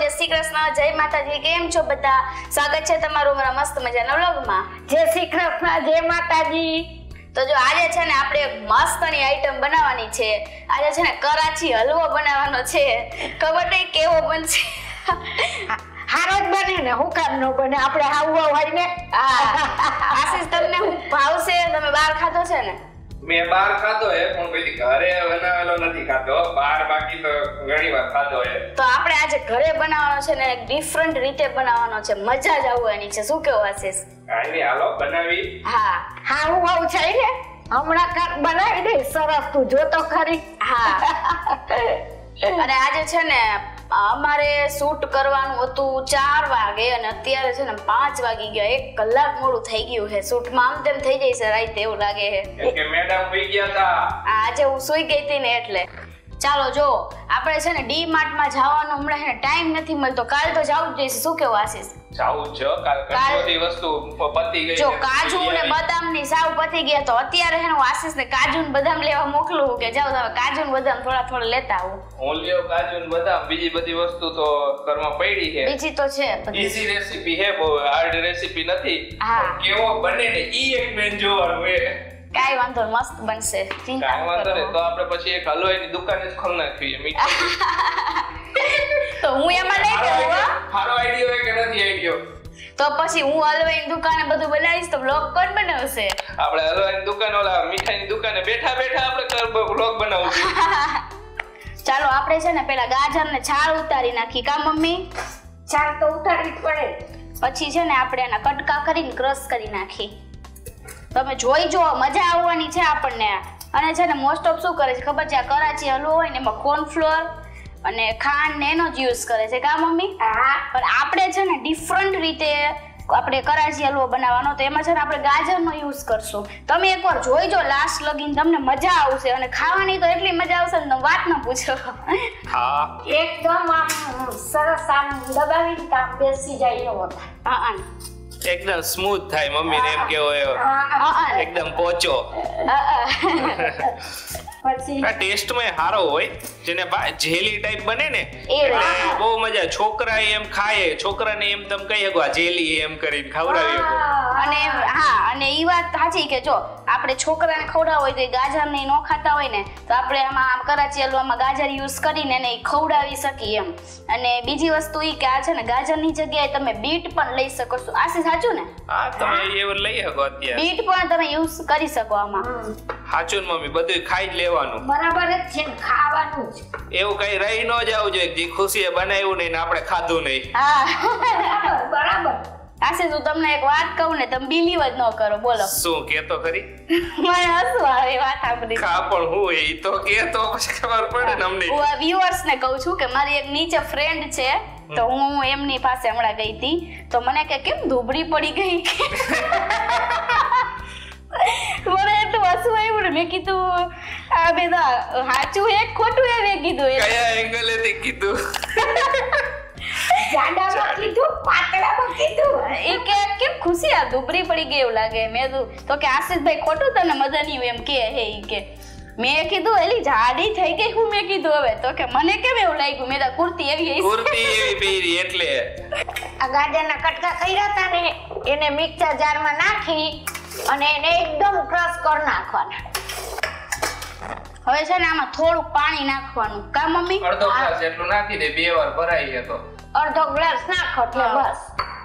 જય શ્રી કૃષ્ણ, જય માતાજી. કેમ છો બધા? સ્વાગત છે તમારું મારા મસ્ત મજાના વ્લોગમાં. જય શ્રી કૃષ્ણ, જય માતાજી. તો જો આજે છે ને આપણે એક મસ્તની આઈટમ બનાવવાની છે. આજે છે ને કરાચી હલવો બનાવવાનો છે. ખબર નહીં કેવો બનશે. હારો જ બને ને, હું કામ ન બને? આપણે હાવ હોય ને. આશીષ, તમને હું ભાવશે? તમે બહાર ખાધો છે ને? મેં બહાર ખાધો હે, પણ પછી ઘરે બનાવેલો નથી ખાધો. બહાર બાકી તો ઘણી વાર ખાધો હે. તો આપણે આજે ઘરે બનાવવાનો છે ને, ડિફરન્ટ રીતે બનાવવાનો છે. મજા જ આવવાની છે. શું કેવું આશીષ? કાઈ નહીં, હાલો બનાવી. હા, હાવું હાવ છે ને, હમણાં કાક બનાવી દે સરસ. તું જો તો ખરી. હા. અને આજે છે ને અમારે શૂટ કરવાનું હતું 4 વાગે અને અત્યારે છે ને 5 વાગી ગયા. 1 કલાક મોડું થઈ ગયું છે. શૂટમાં આમ તેમ થઈ જાય છે રાતે, એવું લાગે છે કે મેડમ સુઈ ગયા હતા. આજે હું સુઈ ગઈ હતી ને એટલે. ચાલો જો આપણે છે ને ડી માર્ટમાં જવાનો હમણાં છે ને ટાઈમ નથી મળતો. કાલ તો જવું જ જોઈશે. શું કેવું આશીષ? જાવું છે. કાલ બધી વસ્તુ પતી ગઈ. જો કાજુ ને બદામ ની સાવ પતી ગયા, તો અત્યારે છે ને હું આશીષ ને કાજુ ને બદામ લેવા મોકલું કે જાવ તમે કાજુ ને બદામ થોડા લેતા આવો. હું લ્યો કાજુ ને બદામ. બીજી બધી વસ્તુ તો ઘરમાં પડી છે. બીજી તો છે. ઈઝી રેસીપી છે, બહુ હાર્ડ રેસીપી નથી. કેવો બને ને ઈ એક મેન જોવાનું છે. કાઈ વાંધો, મસ્ત બનશે. ચિંતા કાઈ વાંધો નહીં. તો આપણે પછી એક હલવાઈની દુકાને જ ખોલી નાખીએ મીઠાઈ. તો હું એમાં લઈ જાઉં. સારો આઈડિયો હોય કે નથી આઈડિયો? તો પછી હું હલવાઈની દુકાને બધું બનાવીશ તો વ્લોગ કોણ બનાવશે? આપણે હલવાઈની દુકાન, ઓલા મીઠાઈની દુકાને બેઠા બેઠા આપણે વ્લોગ બનાવશું. ચાલો આપણે છે ને પેલા ગાજર ને છાલ ઉતારી નાખી. કા મમ્મી? ચાલ તો ઉતારવી જ પડે. પછી છે ને આપણે એના કટકા કરીને ક્રશ કરી નાખી. તમે જોઈ જો, મજા આવવાની છે આપણને. અને છે ને મોસ્ટ ઓફ શું કરે છે ખબર છે? આ કરાચી હલવો હોય ને એમાં કોર્નફ્લોર અને ખાંડ ને એનો જ યુઝ કરે છે. કા મમ્મી? હા. પણ આપણે છે ને ડિફરન્ટ રીતે આપણે કરાચી હલવો બનાવવાનો, તો એમાં છે ને આપણે ગાજરનો યુઝ કરશું. તમે એકવાર જોઈ જો લાસ્ટ લગીન, તમને મજા આવશે. અને ખાવાની તો એટલી મજા આવશે ને તમે વાત ન પૂછો. હા, એકદમ આમ સરસ આમ દબાવીને કામ બેસી જાય એવો થાય. હા, એકદમ સ્મૂથ થાય. મમ્મી ને એમ કેવો એકદમ પોચો. પછી આ ટેસ્ટ માં સારો હોય. જેને જેલી ટાઈપ બને ને એ એટલે બહુ મજા. છોકરા એમ ખાય, છોકરાને એમ તમે કહી શકો આ જેલી એમ કરીને ખવડાવી શકો. અને હા, અને ઈ વાત સાચી કે જો આપણે છોકરાને ખવડાવવા હોય તો એ ગાજર ને ન ખાતા હોય ને, તો આપણે આમાં કરાચી હલવામાં ગાજર યુઝ કરીને એને ખવડાવી શકીએ એમ. અને બીજી વસ્તુ ઈ કે આ છે ને ગાજરની જગ્યાએ તમે બીટ પણ લઈ શકો છો. આશી સાચું ને? હા, તમે એવું લઈ શકો. અત્યારે બીટ પણ તમે યુઝ કરી શકો આમાં. સાચું મમ્મી, બધું ખાઈ જ લેવાનું. બરાબર જ છે, ખાવાનું જ. એવું કઈ રહી ન જવું જોઈએ જે ખુશીએ બનાવ્યું નહીં ને આપણે ખાધું નહીં. હા, બરાબર. આશી હું તમને એક વાત કહું ને, તમે બિલીવ જ ન કરો. બોલો. શું કેતો ખરી? મને હસવું આવે વાત સાંભળી. ખા પણ હું એ તો કેતો પછી ખબર પડે ને અમને. હું વ્યુઅર્સ ને કહું છું કે મારી એક નીચે ફ્રેન્ડ છે, તો હું એમની પાસે હમણાં ગઈ હતી, તો મને કે કેમ ધૂબરી પડી ગઈ. મને એટલું હસવું આવ્યું ને. મેં કીધું આ બેદા સાચું હે ખોટું હે? મેં કીધું કયા એંગલેથી કીધું? જાડામાં કીધું, પાતળામાં કીધું. એ કે કેમ ખુશી આ ધૂબરી પડી ગઈ એવું લાગે. મેં તો કે આશીષભાઈ ખોટું તને મજા નહીં એમ કે હે ઈ કે. મેં કીધું એલી જાડી થઈ ગઈ હું. મેં કીધું હવે તો કે મને કેમ એવું લાગ્યું? મેં તો કુર્તી એવી પહેરી એટલે. આ ગાજરના કટકા કર્યા હતા ને, એને મિક્સર જારમાં નાખી અને એને એકદમ ક્રશ કરી નાખવાના. હવે છે ને આમાં થોડું પાણી નાખવાનું. કા મમ્મી? અડધો ગ્લાસ જેટલું નાખી દે, 2 વાર ભરાઈ તો. અડધો ગ્લાસ નાખો એટલે બસ.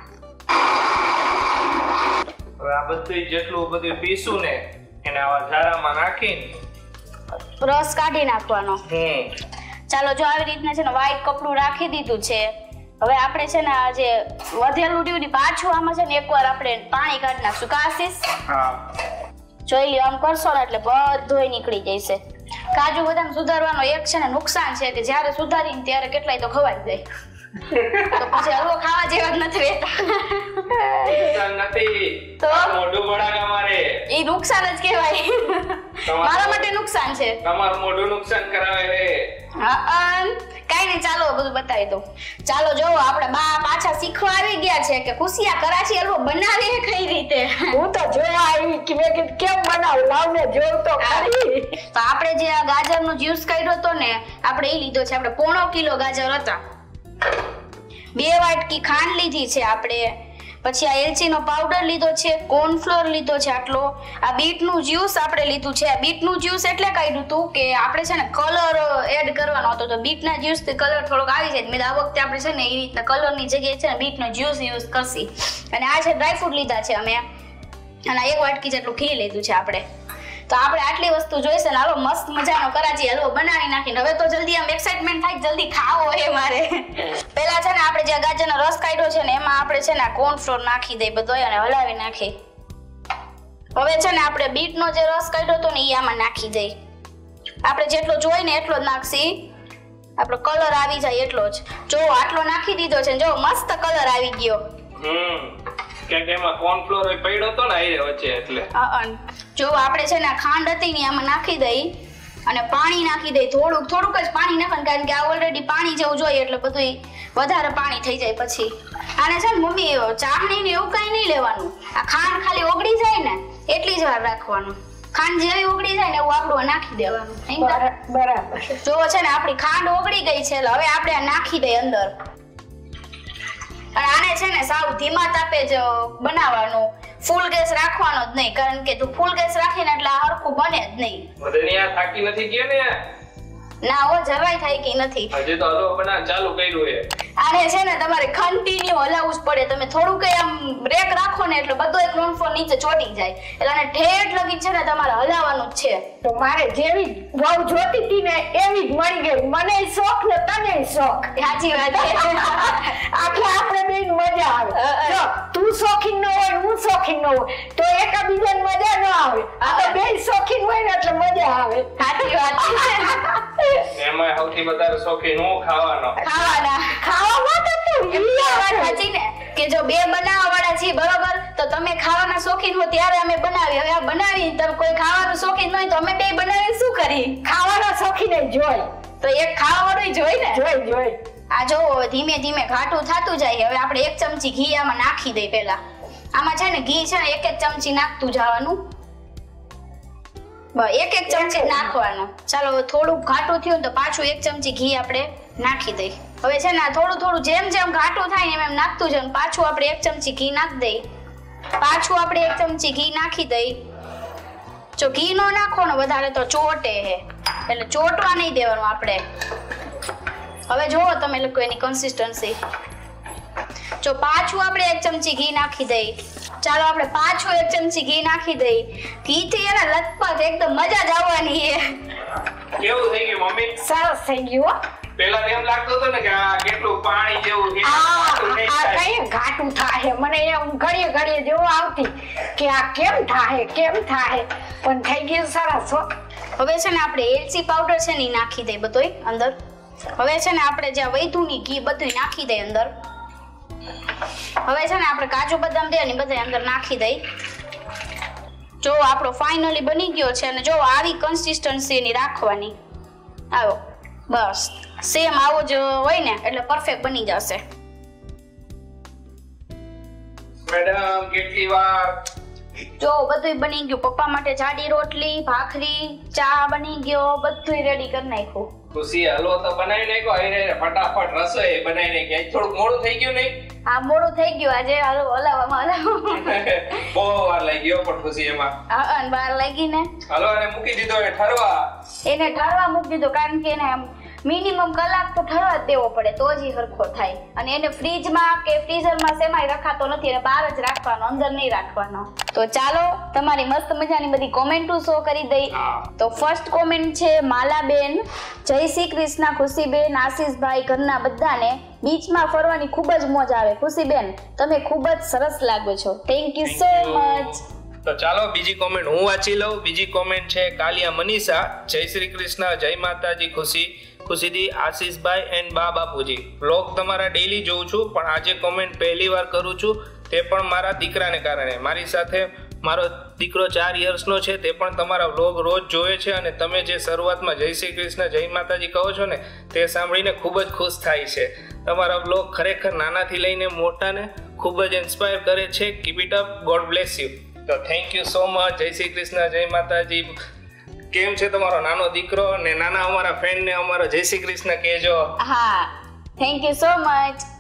હવે આ બધું જેટલું બધું પીસું ને એને આવા ઝારામાં નાખીને રસ કાઢી નાખવાનો. ચાલો જો આવી રીતના છે ને વ્હાઈટ કપડું રાખી દીધું છે. હવે આપણે છે ને આ જે વધેલું રહ્યું ને પાછું આમાં છે ને એકવાર આપણે પાણી કાઢી નાખશું. કા આશીષ? હા, જોઈ લ્યો, આમ કરશો ને એટલે બધુંય નીકળી જશે. કાજુ બદામ સુધારવાનો એક છે ને નુકસાન છે કે જ્યારે સુધારીને ત્યારે કેટલાય તો ખવાઈ જાય. તો પછી હલવો ખાવા જેવા જ નથી રહેતા. નુકસાન નથી તો મોઢું બળાગા મારે. એ નુકસાન જ કહેવાય. મારા માટે નુકસાન છે. તમારું મોઢું નુકસાન કરાવે રે. હા, કઈ નહીં. ચાલો બધું બતાવી દઉં. ચાલો જો આપણે બા પાછા શીખવા આવી ગયા છે કે ખુશિયા કરાચી હલવો બનાવે કઈ રીતે. હું તો જોવા આવી કે મેં કીધું કેમ બનાવું, લાવને જોઉં તો ખરી. તો આપણે જે આ ગાજરનો જ્યુસ કાઢ્યો હતો ને, આપણે એ લીધો છે. આપણે 1.5 કિલો ગાજર હતા. 2 વાટકી ખાંડ લીધી છે આપણે, પછી આ એલચીનો પાવડર લીધો છે, કોર્નફ્લોર લીધો છે આટલો, આ બીટનું જ્યુસ આપણે લીધું છે. આ બીટનું જ્યુસ એટલે કાઢ્યું હતું કે આપણે છે ને કલર એડ કરવાનો હતો, તો બીટના જ્યુસથી કલર થોડોક આવી જાય. મેં આ વખતે આપણે છે ને એ રીતના કલરની જગ્યાએ છે ને બીટનો જ્યુસ યુઝ કરશી. અને આ છે ડ્રાયફ્રૂટ લીધા છે અમે, અને 1 વાટકી જેટલું ઘી લીધું છે આપણે. તો આપણે આટલી વસ્તુ જોઈશે ને હાલો મસ્ત મજાનો કરાચી હલવો બનાવી નાખીને હવે તો જલ્દી આમ એક્સાઇટમેન્ટ થાય જલ્દી ખાવો એ મારે. પહેલા છે ને આપણે જે ગાજરનો રસ કાઢ્યો છે ને એમાં આપણે છે ને કોર્નફ્લોર નાખી દઈ બધોય અને હલાવી નાખી. હવે છે ને આપણે બીટનો જે રસ કાઢ્યો હતો ને એ આમાં નાખી દઈ. આપણે જેટલો જોઈએ ને એટલો જ નાખશી, આપણો કલર આવી જાય એટલો જ. જો આટલો નાખી દીધો છે, જો મસ્ત કલર આવી ગયો. કે એમાં કોર્નફ્લોર પડ્યો તો ને આયરે વચ્ચે એટલે. જો આપણે છે ને ખાંડ હતી ને આમાં નાખી દઈ અને પાણી નાખી દઈ, થોડુંક જ પાણી નાખવાનું, કારણ કે આ ઓલરેડી પાણી જેવું જોઈએ એટલે બધું વધારે પાણી થઈ જાય. પછી આને છે ને મમ્મી ચાસણી ને એવું કઈ નહીં લેવાનું, આ ખાંડ ખાલી ઓગળી જાય ને એટલી જ વાર રાખવાનું. ખાંડ જેવી ઓગળી જાય ને એવું આપણું નાખી દેવાનું. બરાબર. જો છે ને આપણી ખાંડ ઓગળી ગઈ છે એટલે હવે આપણે આ નાખી દઈ અંદર. અને આને છે ને સાવ ધીમા તાપે જ બનાવવાનું, ફૂલ ગેસ રાખવાનો જ નહીં, કારણ કે તું ફૂલ ગેસ રાખીને એટલે આ હરખું બને જ નહીં. વધની આ થાકી નથી ગયો ને? ના હો, જરાય થાકી નથી. હજી તો હલવો બનાવ ચાલુ કર્યું છે. આને છે ને તમારે કન્ટિન્યુ હલાવવું જ પડે. તમે થોડું કઈ આમ બ્રેક રાખો ને એટલે બધો એક કોર્નફ્લોર નીચે ચોટી જાય, એટલે આને ઠેઠ લગી છે ને તમારે હલાવવાનું જ છે. તો મારે જેવી વહુ જોતી હતી ને એવી જ મળી ગઈ. મને શોખ ને તને શોખ. સાચી વાત છે. આખે આપણે બેન મજા આવે. જો તું શોખીન ન હોય હું શોખીન ન હોય તો એકબીજાને મજા ન આવે. આ તો બે શોખીન હોય ને એટલે મજા આવે. સાચી વાત છે. એમાં સૌથી વધારે શોખીન હું ખાવાનો. ખાવામાં તો તું સાચી ને કે જો બે બનાવવા વાળા છીએ બરોબર, તો તમે ખાવાના શોખીન હો ત્યારે અમે બનાવી. હવે આ બનાવી તમે કોઈ ખાવાનું શોખીન નહીં તો અમે બે બનાવીને શું કરી? ખાવાના શોખીન જોઈ તો એક ખાવાનું જોઈ ને. જોઈ આ જો ધીમે ધીમે ઘાટું થતું જાય. હવે આપણે 1 ચમચી ઘી આમાં નાખી દઈ. પહેલા આમાં છે ને ઘી છે ને 1 ચમચી નાખતું જવાનું. બસ 1 ચમચી નાખવાનું. ચાલો થોડું ઘાટું થયું તો પાછું 1 ચમચી ઘી આપણે નાખી દઈ. હવે છે ને થોડું જેમ જેમ ઘાટું થાય એમ નાખતું જવાનું. પાછું આપણે 1 ચમચી ઘી નાખી દઈ. પાછું આપણે 1 ચમચી ઘી નાખી દઈ. જો ઘી નો નાખો ને વધારે તો ચોટે હે, એટલે ચોટવા નહીં દેવાનું આપણે. હવે જોવો તમે લોકો એની કન્સિસ્ટન્સી. જો પાછું આપણે 1 ચમચી ઘી નાખી દઈ. ચાલો આપણે પાછું 1 ચમચી ઘી નાખી દઈ. ઘી થી એના લથપથ એકદમ મજા જ આવવાની છે. કેવું થઈ ગયું મમ્મી? સરસ થઈ ગયું. પેલા એમ લાગતું હતું ને કે આ કેટલું પાણી જેવું છે, કઈ ઘાટું થાય. મને એમ ઘડીએ જેવું આવતી કે આ કેમ થાય પણ થઈ ગયું સરસ. હવે છે ને આપણે એલચી પાવડર છે ને નાખી દઈ બધોય અંદર. હવે છે ને આપણે જ્યાં વૈધુની ઘી બધું નાખી દઈ અંદર. હવે છે ને આપણે કાજુ બદામ દે ને બધા અંદર નાખી દઈ. જો આપણો ફાઇનલી બની ગયો છે અને જો આવી કન્સિસ્ટન્સી એની રાખવાની. આવો બસ સેમ આવો જ હોય ને એટલે પરફેક્ટ બની જશે. મેડમ કેટલી વાર? જો બધું બની ગયું. પપ્પા માટે જાડી રોટલી, ભાખરી, ચા બની ગયો, બધું રેડી કરી નાખ્યું. ખુશી હલવો તો બનાવી નાખ્યો, આઈને ફટાફટ રસોઈ બનાવી નાખી. થોડું મોડું થઈ ગયું નહીં? હા મોડું થઈ ગયું આજે. હલાવવામાં બહુ વાર લાગી ગયો પણ ખુશી એમાં. હા વાર લાગી ને. હલો અને મૂકી દીધો એ ઠરવા. એને ઠરવા મૂકી દીધો, કારણ કે એને મિનિમમ કલાક તો ઠરવા જ દેવો પડે તો જ હરખો થાય. અને એને ફ્રીજમાં કે ફ્રીઝરમાં સેમાય રખાતો નથી, એને બહાર જ રાખવાનો, અંદર નહીં રાખવાનો. તો ચાલો તમારી મસ્ત મજાની બધી કોમેન્ટો શો કરી દઈ. તો ફર્સ્ટ કોમેન્ટ છે માલાબેન. જય શ્રી કૃષ્ણ ખુશીબેન, આશીષભાઈ, ઘરના બધાને બીચમાં ફરવાની ખૂબ જ મોજ આવે. ખુશીબેન તમે ખૂબ જ સરસ લાગો છો. Thank you so much. તો ચાલો બીજી કોમેન્ટ હું વાંચી લઉં. બીજી કોમેન્ટ છે કાલિયા મનીષા. જય શ્રી કૃષ્ણ, જય માતાજી. ખુશીદી, આશીષભાઈ એન્ડ બા બાપુજી, વ્લોગ તમારા ડેઈલી જોઉં છું પણ આજે કોમેન્ટ પહેલી વાર કરું છું, તે પણ મારા દીકરાને કારણે. મારી સાથે મારો દીકરો 4 યર્સનો છે, તે પણ તમારા વ્લોગ રોજ જોવે છે અને તમે જે શરૂઆતમાં જય શ્રી કૃષ્ણ જય માતાજી કહો છો ને તે સાંભળીને ખૂબ જ ખુશ થાય છે. તમારા વ્લોગ ખરેખર નાનાથી લઈને મોટાને ખૂબ જ ઇન્સ્પાયર કરે છે. Keep it up, God bless you. તો થેન્ક યુ સો મચ. જય શ્રી કૃષ્ણ જય માતાજી. કેમ છે તમારો નાનો દીકરો? ને નાના અમારા ફ્રેન્ડ ને અમારો જય શ્રી કૃષ્ણ કહેજો. હા થેન્ક યુ સો મચ.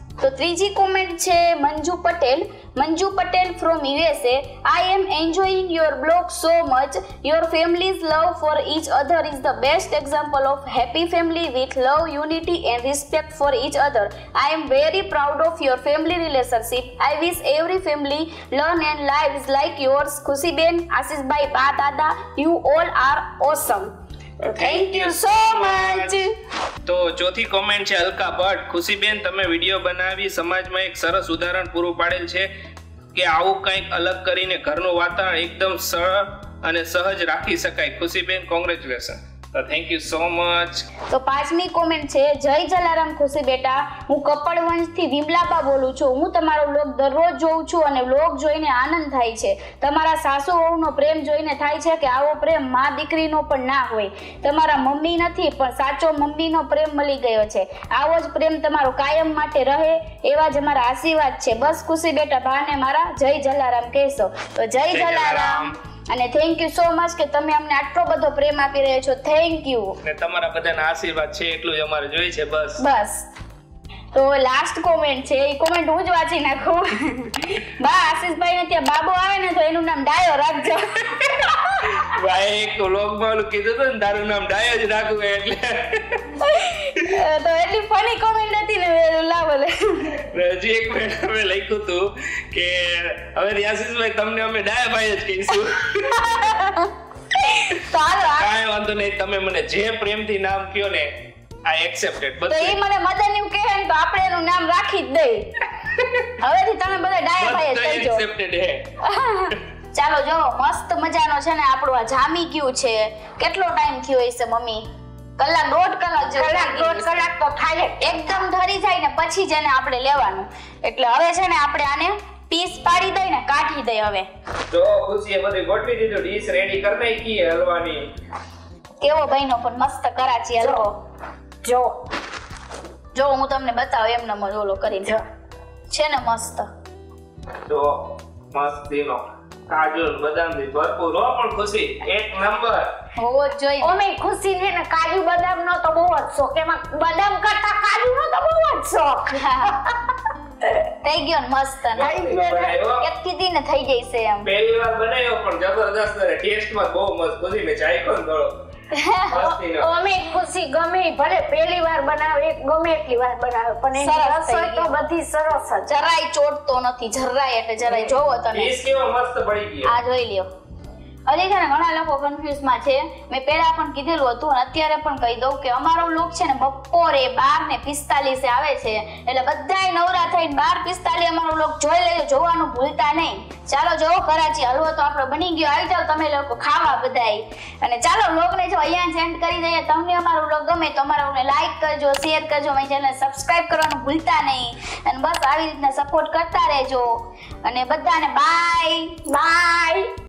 તો ત્રીજી કોમેન્ટ છે Manju Patel from USA. I am enjoying your blog so much. Your family's love for each other is the best example of happy family with love, unity and respect for each other. I am very proud of your family relationship. I wish every family learn and lives like yours. Khushi-ben, Ashish-bhai, Ba Dada, you all are awesome. Thank you so much. તો ચોથી comment છે અલકા ભટ્ટ. ખુશીબેન, તમે video બનાવી સમાજમાં એક સરસ ઉદાહરણ પૂરું પાડેલ છે કે આવું કંઈક અલગ કરીને ઘરનું વાતાવરણ એકદમ સરળ અને સહજ રાખી શકાય. ખુશીબેન, congratulation. Thank you so much. તો પાંચમી કોમેન્ટ છે જય જલારામ ખુશી બેટા, હું કપડવંશથી વિમલાબા બોલું છું. હું તમારો વ્લોગ દરરોજ જોઉં છું અને વ્લોગ જોઈને આનંદ થાય છે. તમારા સાસુ વહુનો પ્રેમ જોઈને થાય છે કે આવો પ્રેમ માં દીકરીનો પણ ના હોય. તમારા મમ્મી નથી પણ સાચો મમ્મીનો પ્રેમ મળી ગયો છે. આવો જ પ્રેમ તમારો કાયમ માટે રહે એવા જ અમારા આશીર્વાદ છે. બસ ખુશી બેટા બાને મારા જય જલારામ કહેશો. તો જય જલારામ અને થેન્ક યુ સો મચ કે તમે અમને આટલો બધો પ્રેમ આપી રહ્યા છો. Thank you. અને તમારા બધાના આશીર્વાદ છે એટલું જ અમારે જોઈએ છે. બસ. તો લાસ્ટ કોમેન્ટ છે, એ કોમેન્ટ હું જ વાંચી નાખું. બા આશીષભાઈ ને ત્યાં બાબો આવે ને તો એનું નામ ડાયો રાખજો. ભાઈ એક વ્લોગમાં ઓલું કીધું હતું ને તારું નામ ડાયો જ રાખવું એટલે. તો એટલી ફની કોમેન્ટ હતી ને લાવો લે. હજી એક મિનિટ અમે લખ્યું હતું કે હવે આશીષભાઈ તમને અમે ડાયા ભાઈ જ કહીશું. કાંઈ વાંધો નહીં, તમે મને જે પ્રેમથી નામ કયો ને આઈ એક્સેપ્ટેડ. તો એ મને મદન એવું કહે ને તો આપણે એનું નામ રાખી જ દઈ. હવેથી તમે બધા ડાયા ભાઈ જ કહીજો. એક્સેપ્ટેડ હે. ચાલો જો મસ્ત મજાનો છે ને આપણું આ જામી ગયું છે. કેટલો ટાઈમ થયો હશે મમ્મી? કલાક દોઢ કલાક તો થાય. એકદમ ઠરી જાય ને પછી જ એને આપણે લેવાનું. એટલે હવે છે ને આપણે આને પીસ પાડી દઈ ને કાઢી દઈ. હવે જો ખુશીએ બધું ગોઠવી દીધું, ડીશ રેડી કરી નાખી હલવાની. કેવો ભાઈનો પણ મસ્ત કરાચી હલવો. જો હું તમને બતાવું એમને ઓલો કરીને છે ને મસ્ત. જો મસ્તીનો કાજુ બદામ થી ભરપૂર હો. પણ ખુશી એક નંબર હોવો જ જોઈએ. ઓમે ખુશી ને કાજુ બદામ નો તો બહુ જ શોખ. એમાં બદામ કરતા કાજુ નો તો બહુ જ શોખ. થઈ ગયો ને મસ્ત. એક કીધી ને થઈ ગઈ છે એમ. પહેલી વાર બનાવ્યો પણ જબરદસ્ત અને ટેસ્ટ માં બહુ મસ્ત. ખુશી ને ચાખ્યો ને થોડો. ઓમે ખુશી ગમે ભલે પહેલી વાર બનાવે, ગમે એટલી વાર બનાવે પણ એની રસોઈ તો બધી સરસ જ. જરાય ચોટતો નથી, જરાય એટલે જરાય જોવો તમે. ડીશ કેવો મસ્ત પડી ગયો. આ જોઈ લ્યો. હજી છે ને ઘણા લોકો કન્ફ્યુઝ માં છે. મેં પહેલા પણ કીધેલું હતું અને અત્યારે પણ કહી દઉં કે અમારો વ્લોગ છે ને બપોરે 12:45 આવે છે. એટલે બધાય નવરા થઈને 12:45 અમારો વ્લોગ જોઈ લેજો. જોવાનું ભૂલતા નહીં. ચાલો જો કરાચી હલવો તો આપણો બની ગયો. આવી જાવ તમે લોકો ખાવા બધાય. અને ચાલો વ્લોગને જો અહીંયા સેન્ડ કરી દઈએ. તમને અમારો વ્લોગ ગમે તો અમારા વ્લોગને લાઈક કરજો, શેર કરજો, અમારી ચેનલને સબસ્ક્રાઇબ કરવાનું ભૂલતા નહીં. અને બસ આવી રીતના સપોર્ટ કરતા રહેજો. અને બધાને બાય.